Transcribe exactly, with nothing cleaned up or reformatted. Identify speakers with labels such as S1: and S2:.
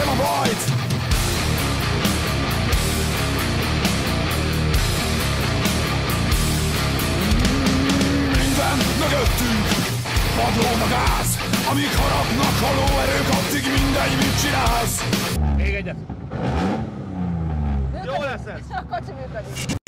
S1: a bajt. Minden mögöttünk padlón a gáz, amíg harapnak a lóerők, addig mindegy, mit csinálsz.
S2: Még egyet.
S3: Jó lesz ez. A kocsi működik.